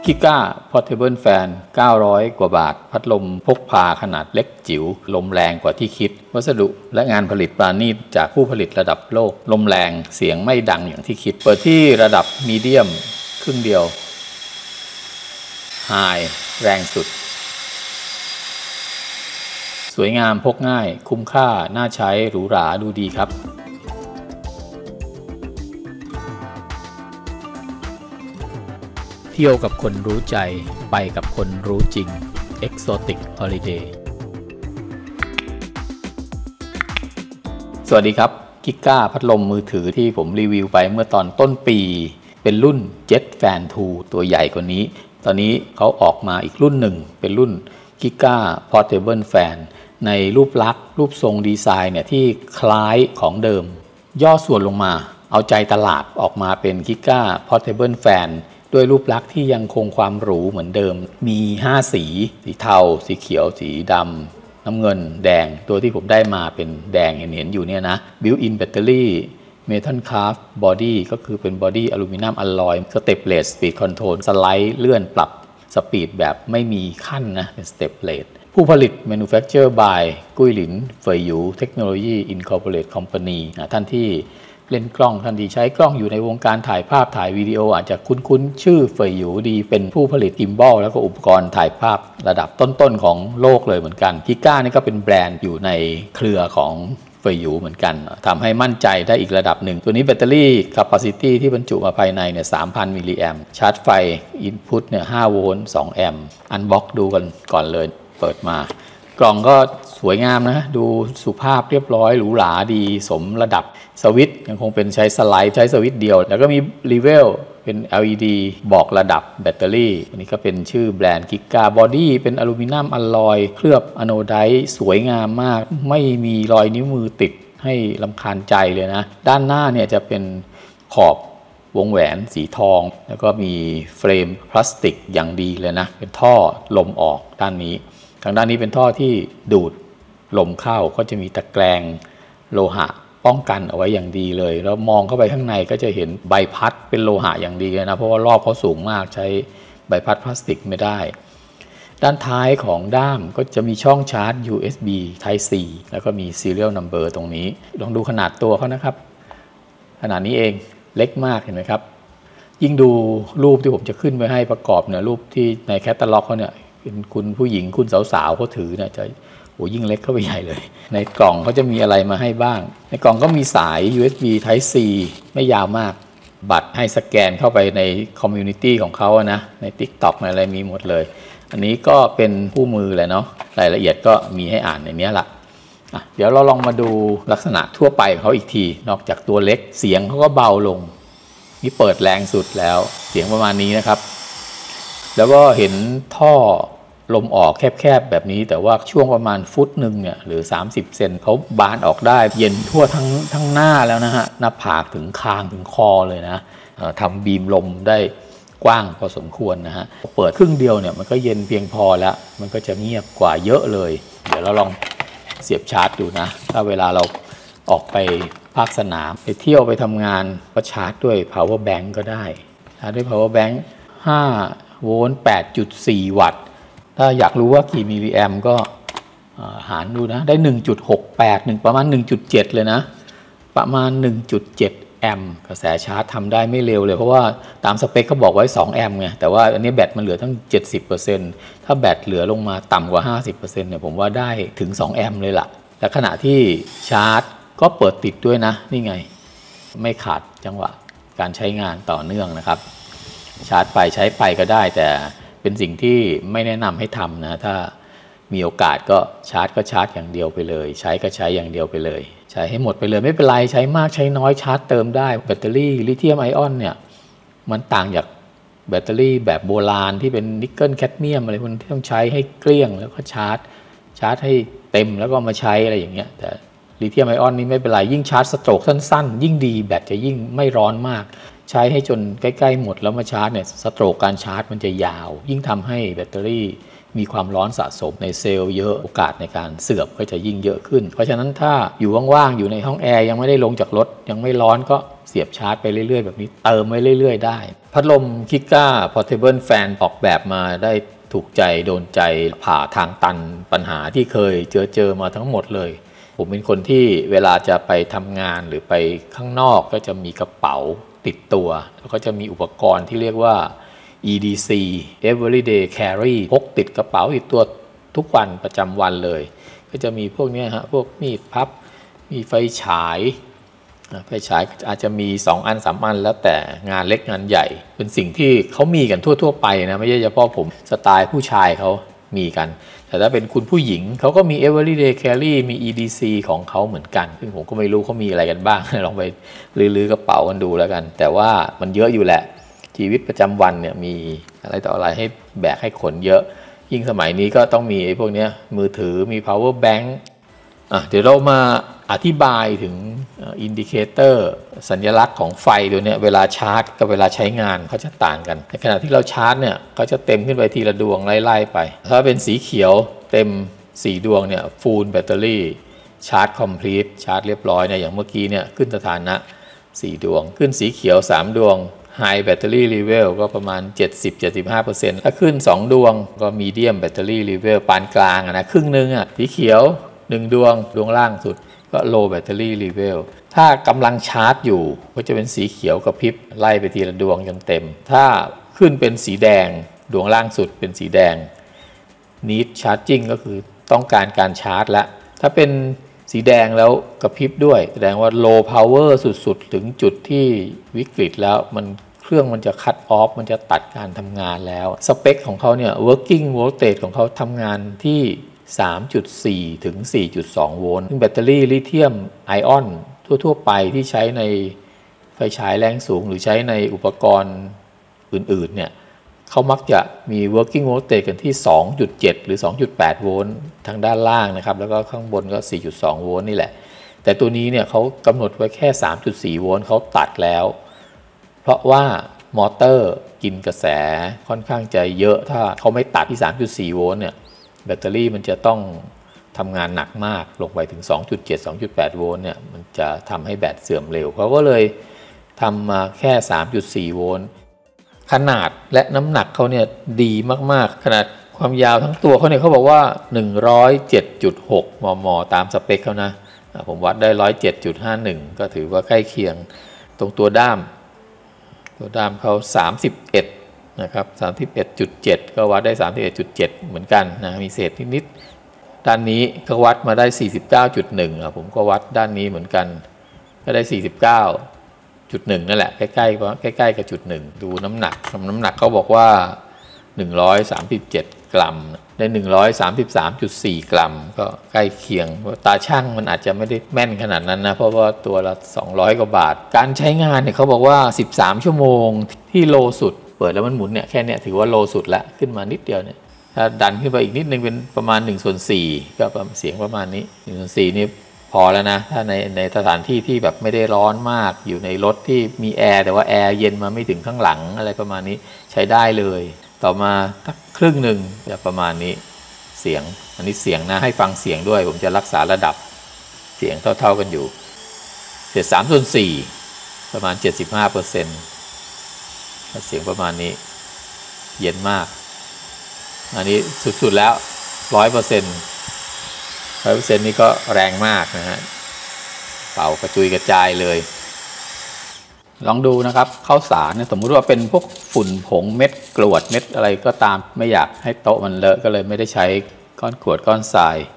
กิก้า Portable Fan 900 กว่าบาทพัดลมพกพาขนาดเล็กจิ๋วลมแรงกว่าที่คิดวัสดุและงานผลิตปราณีตจากผู้ผลิตระดับโลกลมแรงเสียงไม่ดังอย่างที่คิดเปิดที่ระดับมีเดียมครึ่งเดียวไฮแรงสุดสวยงามพกง่ายคุ้มค่าน่าใช้หรูหราดูดีครับเที่ยวกับคนรู้ใจไปกับคนรู้จริง Exotic Holiday สวัสดีครับกิก้าพัดลมมือถือที่ผมรีวิวไปเมื่อตอนต้นปีเป็นรุ่น Jet Fan 2 ตัวใหญ่กว่านี้ตอนนี้เขาออกมาอีกรุ่นหนึ่งเป็นรุ่นกิก้า Portable Fan ในรูปลักษณ์รูปทรงดีไซน์เนี่ยที่คล้ายของเดิมย่อส่วนลงมาเอาใจตลาดออกมาเป็นกิก้า Portable Fanด้วยรูปลักษณ์ที่ยังคงความหรูเหมือนเดิมมี5สีเทาสีเขียวสีดำน้ำเงินแดงตัวที่ผมได้มาเป็นแดงเห็นอยู่เนี่ยนะ Built-in Battery Metal Craft Body ก็คือเป็นบอดี้อลูมิเนียมอลลอย Step-less Speed Control สไลด์เลื่อนปรับสปีดแบบไม่มีขั้นนะเป็น Step-less ผู้ผลิต Manufacture by กุ้ยหลินเฟยหยู Technology Incorporated Company ท่านที่เล่นกล้องท่านที่ใช้กล้องอยู่ในวงการถ่ายภาพถ่ายวิดีโออาจจะคุ้นชื่อเฟยหยูดีเป็นผู้ผลิตกิมบอลแล้วก็อุปกรณ์ถ่ายภาพระดับต้นๆของโลกเลยเหมือนกันกิก้านี่ก็เป็นแบรนด์อยู่ในเครือของเฟยหยูเหมือนกันทำให้มั่นใจได้อีกระดับหนึ่งตัวนี้แบตเตอรี่ capacity ที่บรรจุมาภายในเนี่ย 3,000 มิลลิแอมป์ชาร์จไฟ input เนี่ย 5 โวลต์ 2 แอมป์อันบ็อกดูกันก่อนเลยเปิดมากล่องก็สวยงามนะดูสุภาพเรียบร้อยหรูหราดีสมระดับสวิตช์ยังคงเป็นใช้สไลด์ใช้สวิตช์เดียวแล้วก็มีรีเวลเป็น LED บอกระดับแบตเตอรี่อันนี้ก็เป็นชื่อแบรนด์กิก้าบอดี้เป็นอลูมิเนียมอลลอยเคลือบอะโนไดต์สวยงามมากไม่มีรอยนิ้วมือติดให้รำคาญใจเลยนะด้านหน้าเนี่ยจะเป็นขอบวงแหวนสีทองแล้วก็มีเฟรมพลาสติกอย่างดีเลยนะเป็นท่อลมออกด้านนี้ทางด้านนี้เป็นท่อที่ดูดลมเข้าก็จะมีตะแกรงโลหะป้องกันเอาไว้อย่างดีเลยแล้วมองเข้าไปข้างในก็จะเห็นใบพัดเป็นโลหะอย่างดีเลยนะเพราะว่ารอบเขาสูงมากใช้ใบพัดพลาสติกไม่ได้ด้านท้ายของด้ามก็จะมีช่องชาร์จ USB Type C แล้วก็มี Serial Number ตรงนี้ลองดูขนาดตัวเขานะครับขนาดนี้เองเล็กมากเห็นไหมครับยิ่งดูรูปที่ผมจะขึ้นไว้ให้ประกอบเนี่ยรูปที่ในแคตตาล็อกเขาเนี่ยเป็นคุณผู้หญิงคุณสาวๆเขาถือเนี่ยจะยิ่งเล็กเข้าไปใหญ่เลยในกล่องเขาจะมีอะไรมาให้บ้างในกล่องก็มีสาย USB Type C ไม่ยาวมากบัตรให้สแกนเข้าไปในคอมมูนิตี้ของเขานะใน TikTok อะไรมีหมดเลยอันนี้ก็เป็นคู่มือแหละเนาะรายละเอียดก็มีให้อ่านในนี้ละเดี๋ยวเราลองมาดูลักษณะทั่วไปของเขาอีกทีนอกจากตัวเล็กเสียงเขาก็เบาลงนี่เปิดแรงสุดแล้วเสียงประมาณนี้นะครับแล้วก็เห็นท่อลมออกแคบๆแบบนี้แต่ว่าช่วงประมาณฟุตหนึ่งเนี่ยหรือ30 เซนเขาบานออกได้เย็นทั่วทั้งหน้าแล้วนะฮะหน้าผากถึงคางถึงคอเลยนะทำบีมลมได้กว้างพอสมควรนะฮะเปิดครึ่งเดียวเนี่ยมันก็เย็นเพียงพอแล้วมันก็จะเงียบกว่าเยอะเลยเดี๋ยวเราลองเสียบชาร์จดูนะถ้าเวลาเราออกไปภาคสนามไปเที่ยวไปทำงานก็ชาร์จด้วย power bank ก็ได้ชาร์จด้วย power bank 5 โวลต์ 8.4 วัตต์ถ้าอยากรู้ว่ากี่มิลลิแอมก็หารดูนะได้ 1.68 ประมาณ 1.7 เลยนะประมาณ 1.7 แอมป์กระแสชาร์จทำได้ไม่เร็วเลยเพราะว่าตามสเปคเขาบอกไว้2แอมป์ไงแต่ว่าอันนี้แบตมันเหลือทั้ง 70% ถ้าแบตเหลือลงมาต่ำกว่า 50% เนี่ยผมว่าได้ถึง2แอมป์เลยล่ะและขณะที่ชาร์จก็เปิดติดด้วยนะนี่ไงไม่ขาดจังหวะการใช้งานต่อเนื่องนะครับชาร์จไปใช้ไปก็ได้แต่เป็นสิ่งที่ไม่แนะนำให้ทำนะถ้ามีโอกาสก็ชาร์จอย่างเดียวไปเลยใช้ก็ใช้อย่างเดียวไปเลยใช้ให้หมดไปเลยไม่เป็นไรใช้มากใช้น้อยชาร์จเติมได้แบตเตอรี่ลิเธียมไอออนเนี่ยมันต่างจากแบตเตอรี่แบบโบราณที่เป็นนิกเกิลแคดเมียมอะไรพวกนี้ที่ต้องใช้ให้เกลี้ยงแล้วก็ชาร์จให้เต็มแล้วก็มาใช้อะไรอย่างเงี้ยแต่ลิเธียมไอออนนี่ไม่เป็นไรยิ่งชาร์จสโตรกสั้นๆยิ่งดีแบตจะยิ่งไม่ร้อนมากใช้ให้จนใกล้ๆหมดแล้วมาชาร์จเนี่ยสโตรกการชาร์จมันจะยาวยิ่งทำให้แบตเตอรี่มีความร้อนสะสมในเซลล์เยอะโอกาสในการเสื่อมก็จะยิ่งเยอะขึ้นเพราะฉะนั้นถ้าอยู่ว่างๆอยู่ในห้องแอร์ยังไม่ได้ลงจากรถยังไม่ร้อนก็เสียบชาร์จไปเรื่อยๆแบบนี้เติมไว้เรื่อยๆได้พัดลม KIKA Portable Fan ออกแบบมาได้ถูกใจโดนใจผ่าทางตันปัญหาที่เคยเจอมาทั้งหมดเลยผมเป็นคนที่เวลาจะไปทำงานหรือไปข้างนอกก็จะมีกระเป๋าติดตัวแล้วก็จะมีอุปกรณ์ที่เรียกว่า EDC Everyday Carry พกติดกระเป๋าติดตัวทุกวันประจำวันเลยก็จะมีพวกนี้ฮะพวกมีดพับมีไฟฉายอาจจะมี2 อัน 3 อันแล้วแต่งานเล็กงานใหญ่เป็นสิ่งที่เขามีกันทั่วไปนะไม่ใช่เฉพาะผมสไตล์ผู้ชายเขามีกันแต่ถ้าเป็นคุณผู้หญิงเขาก็มี Everyday Carry มี EDC ของเขาเหมือนกันซึ่งผมก็ไม่รู้เขามีอะไรกันบ้าง ลองไปลื้อกระเป๋ากันดูแล้วกันแต่ว่ามันเยอะอยู่แหละชีวิตประจำวันเนี่ยมีอะไรต่ออะไรให้แบกให้ขนเยอะยิ่งสมัยนี้ก็ต้องมีไอ้พวกนี้มือถือมี power bank เดี๋ยวเรามาอธิบายถึงอินดิเคเตอร์สัญลักษณ์ของไฟตัวนี้เวลาชาร์จกับเวลาใช้งานเขาจะต่างกันในขณะที่เราชาร์จเนี่ยเขาจะเต็มขึ้นไปทีละดวงไล่ๆไปถ้าเป็นสีเขียวเต็ม4 ดวงเนี่ย full battery ชาร์จ complete ชาร์จเรียบร้อยเนี่ยอย่างเมื่อกี้เนี่ยขึ้นสถานะ4 ดวงขึ้นสีเขียว3 ดวง High Battery Level ก็ประมาณ 70-75% ถ้าขึ้น2 ดวงก็ Medium Battery Level ปานกลางนะครึ่งนึงสีเขียว1 ดวงล่างสุดก็ Low Battery Level ถ้ากำลังชาร์จอยู่ก็จะเป็นสีเขียวกระพริบไล่ไปทีละดวงจนเต็มถ้าขึ้นเป็นสีแดงดวงล่างสุดเป็นสีแดง Need Charging ก็คือต้องการชาร์จแล้วถ้าเป็นสีแดงแล้วกระพริบด้วยแสดงว่า Low Power สุดๆถึงจุดที่วิกฤตแล้วเครื่องมันจะคัตออฟมันจะตัดการทำงานแล้วสเปคของเขาเนี่ย working voltage ของเขาทำงานที่ 3.4 ถึง 4.2 โวลต์ซึ่งแบตเตอรี่ลิเธียมไอออนทั่วๆไปที่ใช้ในไฟฉายแรงสูงหรือใช้ในอุปกรณ์อื่นๆเนี่ยเขามักจะมี working voltage กันที่ 2.7 หรือ 2.8 โวลต์ทางด้านล่างนะครับแล้วก็ข้างบนก็ 4.2 โวลต์นี่แหละแต่ตัวนี้เนี่ยเขากำหนดไว้แค่ 3.4 โวลต์เขาตัดแล้วเพราะว่ามอเตอร์กินกระแสค่อนข้างจะเยอะถ้าเขาไม่ตัดที่ 3.4 โวลต์เนี่ยแบตเตอรี่มันจะต้องทำงานหนักมากลงไปถึง 2.7 2.8 โวลต์เนี่ยมันจะทำให้แบตเสื่อมเร็วเขาก็เลยทำมาแค่ 3.4 โวลต์ขนาดและน้ำหนักเขาเนี่ยดีมากๆขนาดความยาวทั้งตัวเขาเนี่ยเขาบอกว่า 107.6 มมตามสเปคเขานะผมวัดได้ 107.51 ก็ถือว่าใกล้เคียงตรงตัวด้ามเขา31นะครับ 31.7 ก็วัดได้ 31.7 เหมือนกันนะมีเศษนิดๆด้านนี้ก็วัดมาได้ 49.1 ผมก็วัดด้านนี้เหมือนกันก็ได้ 49.1 นั่นแหละใกล้ๆกับจุด1ดูน้ำหนักเขาบอกว่า137 กรัมได้ 133.4 กรัมก็ใกล้เคียงตาช่างมันอาจจะไม่ได้แม่นขนาดนั้นนะเพราะว่าตัวละ200 กว่าบาทการใช้งานเนี่ยเขาบอกว่า13 ชั่วโมงที่โลสุดเปิดแล้วมันหมุนเนี่ยแค่นี้ถือว่าโลสุดละขึ้นมานิดเดียวเนี่ยถ้าดันขึ้นไปอีกนิดนึงเป็นประมาณ1/4ก็เสียงประมาณนี้1/4นี่พอแล้วนะถ้าในสถานที่ที่แบบไม่ได้ร้อนมากอยู่ในรถที่มีแอร์แต่ว่าแอร์เย็นมาไม่ถึงข้างหลังอะไรประมาณนี้ใช้ได้เลยต่อมาสักครึ่งหนึ่งจะประมาณนี้เสียงอันนี้เสียงนะให้ฟังเสียงด้วยผมจะรักษาระดับเสียงเท่ากันอยู่เศษ3/4ประมาณ 75%เสียงประมาณนี้เย็นมากอันนี้สุดๆแล้ว 100% นี่ก็แรงมากนะฮะเป่ากระจุยกระจายเลยลองดูนะครับข้าวสารเนี่ยสมมุติว่าเป็นพวกฝุ่นผงเม็ดกรวดเม็ดอะไรก็ตามไม่อยากให้โต๊ะมันเลอะก็เลยไม่ได้ใช้ก้อนกรวดก้อนทราย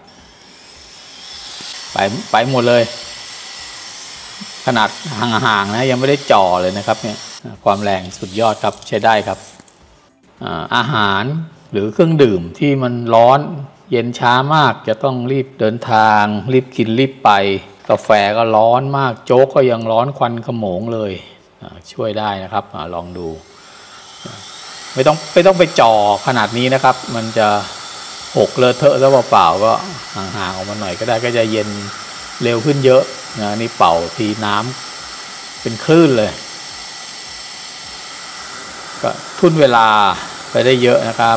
ไปหมดเลยขนาดห่างๆนะยังไม่ได้จ่อเลยนะครับเนี่ยความแรงสุดยอดครับใช้ได้ครับอาหารหรือเครื่องดื่มที่มันร้อนเย็นช้ามากจะต้องรีบเดินทางรีบกินรีบไปกาแฟก็ร้อนมากโจ๊กก็ยังร้อนควันขโมงเลยช่วยได้นะครับลองดูไม่ต้องไปจ่อขนาดนี้นะครับมันจะหกเลอะเทอะแล้วเปล่าๆก็ห่างๆออกมาหน่อยก็ได้ก็จะเย็นเร็วขึ้นเยอะนะนี่เป่าทีน้ำเป็นคลื่นเลยก็ทุ่นเวลาไปได้เยอะนะครับ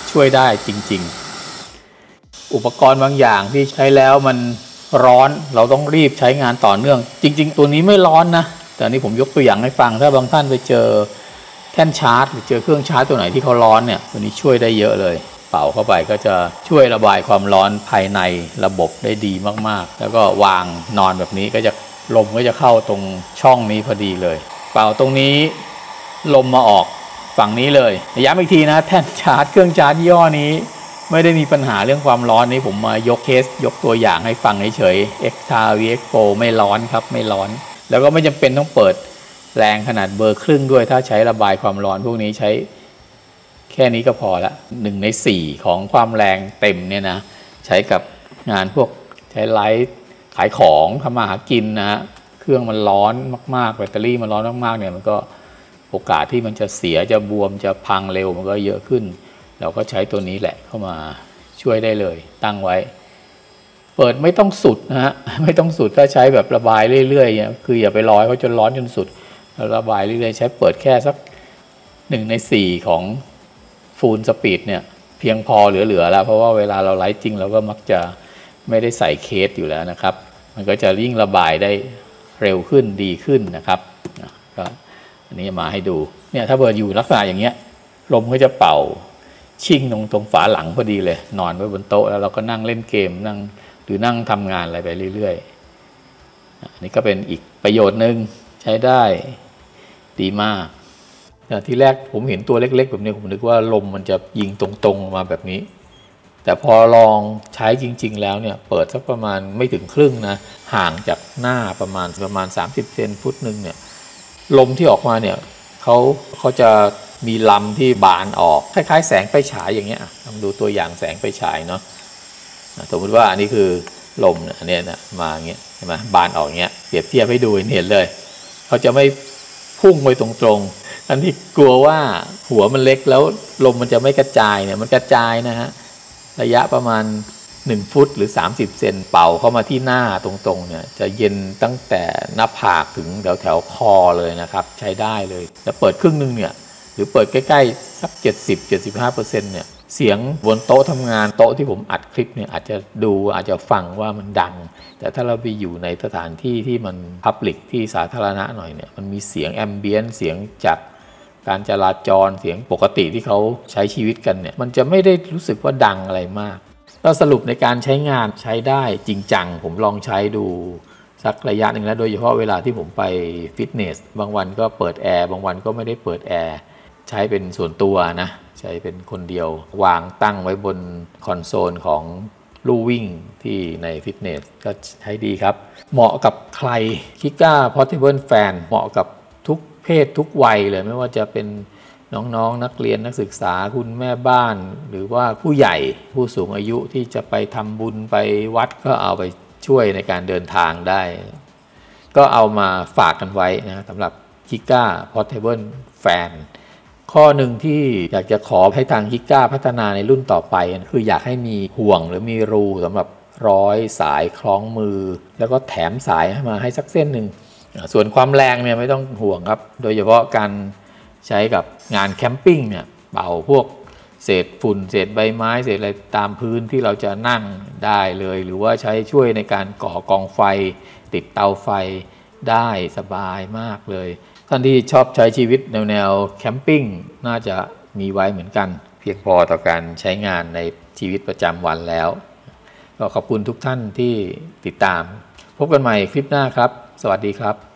ช่วยได้จริงๆอุปกรณ์บางอย่างที่ใช้แล้วมันร้อนเราต้องรีบใช้งานต่อเนื่องจริงๆตัวนี้ไม่ร้อนนะแต่นี่ผมยกตัวอย่างให้ฟังถ้าบางท่านไปเจอแท่นชาร์จหรือเจอเครื่องชาร์จตัวไหนที่เขาร้อนเนี่ยตัวนี้ช่วยได้เยอะเลยเป่าเข้าไปก็จะช่วยระบายความร้อนภายในระบบได้ดีมากๆแล้วก็วางนอนแบบนี้ก็จะลมก็จะเข้าตรงช่องนี้พอดีเลยเป่าตรงนี้ลมมาออกฝั่งนี้เลยย้ำอีกทีนะแท่นชาร์จเครื่องชาร์จยี่ห้อนี้ไม่ได้มีปัญหาเรื่องความร้อนนี้ผมมายกเคสยกตัวอย่างให้ฟังเฉยๆ Xtra VX Pro ไม่ร้อนครับไม่ร้อนแล้วก็ไม่จำเป็นต้องเปิดแรงขนาดเบอร์ครึ่งด้วยถ้าใช้ระบายความร้อนพวกนี้ใช้แค่นี้ก็พอละ1 ใน 4ของความแรงเต็มเนี่ยนะใช้กับงานพวกใช้ไลฟ์ขายของทำมาหากินนะเครื่องมันร้อนมากๆแบตเตอรี่มันร้อนมากๆเนี่ยมันก็โอกาสที่มันจะเสียจะบวมจะพังเร็วมันก็เยอะขึ้นเราก็ใช้ตัวนี้แหละเข้ามาช่วยได้เลยตั้งไว้เปิดไม่ต้องสุดนะฮะไม่ต้องสุดถ้าใช้แบบระบายเรื่อยๆเนี่ยคืออย่าไปรอให้เขาจนร้อนจนสุดระบายเรื่อยๆใช้เปิดแค่สัก1 ใน 4ของฟูลสปีดเนี่ยเพียงพอเหลือๆแล้วเพราะว่าเวลาเราไลฟ์จริงเราก็มักจะไม่ได้ใส่เคสอยู่แล้วนะครับมันก็จะยิ่งระบายได้เร็วขึ้นดีขึ้นนะครับก็อันนี้มาให้ดูเนี่ยถ้าเปิดอยู่ลักษณะอย่างเงี้ยลมก็จะเป่าชิ่งตรงฝาหลังพอดีเลยนอนไว้บนโต๊ะแล้วเราก็นั่งเล่นเกมนั่งหรือนั่งทำงานอะไรไปเรื่อยๆอันนี้ก็เป็นอีกประโยชน์หนึ่งใช้ได้ดีมากทีแรกผมเห็นตัวเล็กๆแบบนี้ผมนึกว่าลมมันจะยิงตรงๆมาแบบนี้แต่พอลองใช้จริงๆแล้วเนี่ยเปิดสักประมาณไม่ถึงครึ่งนะห่างจากหน้าประมาณ30 เซนฟุตหนึ่งเนี่ยลมที่ออกมาเนี่ยเขาจะมีลำที่บานออกคล้ายๆแสงไฟฉายอย่างเงี้ยลองดูตัวอย่างแสงไฟฉายเนาะสมมติว่าอันนี้คือลมอันนี้นะมาอย่างเงี้ยใช่ไหมบานออกเงี้ยเปรียบเทียบให้ดูเห็นเลยเขาจะไม่พุ่งไปตรงๆอันที่กลัวว่าหัวมันเล็กแล้วลมมันจะไม่กระจายเนี่ยมันกระจายนะฮะระยะประมาณ1 ฟุตหรือ30 เซนเป่าเข้ามาที่หน้าตรงๆเนี่ยจะเย็นตั้งแต่หน้าผากถึงแถวคอเลยนะครับใช้ได้เลยแล้วเปิดครึ่งนึงเนี่ยหรือเปิดใกล้ๆสัก 70-75% เนี่ยเสียงบนโต๊ะทำงานโต๊ะที่ผมอัดคลิปเนี่ยอาจจะฟังว่ามันดังแต่ถ้าเราไปอยู่ในสถานที่ที่มันพับลิกที่สาธารณะหน่อยเนี่ยมันมีเสียงแอมเบียนเสียงจากการจราจรเสียงปกติที่เขาใช้ชีวิตกันเนี่ยมันจะไม่ได้รู้สึกว่าดังอะไรมากก็สรุปในการใช้งานใช้ได้จริงจังผมลองใช้ดูสักระยะหนึ่งแล้วโดยเฉพาะเวลาที่ผมไปฟิตเนสบางวันก็เปิดแอร์บางวันก็ไม่ได้เปิดแอร์ใช้เป็นส่วนตัวนะใช้เป็นคนเดียววางตั้งไว้บนคอนโซลของลู่วิ่งที่ในฟิตเนสก็ใช้ดีครับเหมาะกับใคร Kika Portable Fan เหมาะกับทุกเพศทุกวัยเลยไม่ว่าจะเป็นน้องๆ นักเรียนนักศึกษาคุณแม่บ้านหรือว่าผู้ใหญ่ผู้สูงอายุที่จะไปทำบุญไปวัดก็เอาไปช่วยในการเดินทางได้ก็เอามาฝากกันไว้นะสำหรับ Kika Portable Fan ข้อหนึ่งที่อยากจะขอให้ทาง Kika พัฒนาในรุ่นต่อไปคืออยากให้มีห่วงหรือมีรูสำหรับร้อยสายคล้องมือแล้วก็แถมสายมาให้สักเส้นหนึ่งส่วนความแรงเนี่ยไม่ต้องห่วงครับโดยเฉพาะการใช้กับงานแคมปิ้งเนี่ยเป่าพวกเศษฝุ่นเศษใบไม้เศษอะไรตามพื้นที่เราจะนั่งได้เลยหรือว่าใช้ช่วยในการก่อกองไฟติดเตาไฟได้สบายมากเลยท่านที่ชอบใช้ชีวิตแนวแคมปิ้งน่าจะมีไว้เหมือนกันเพียงพอต่อการใช้งานในชีวิตประจำวันแล้วก็ขอบคุณทุกท่านที่ติดตามพบกันใหม่คลิปหน้าครับสวัสดีครับ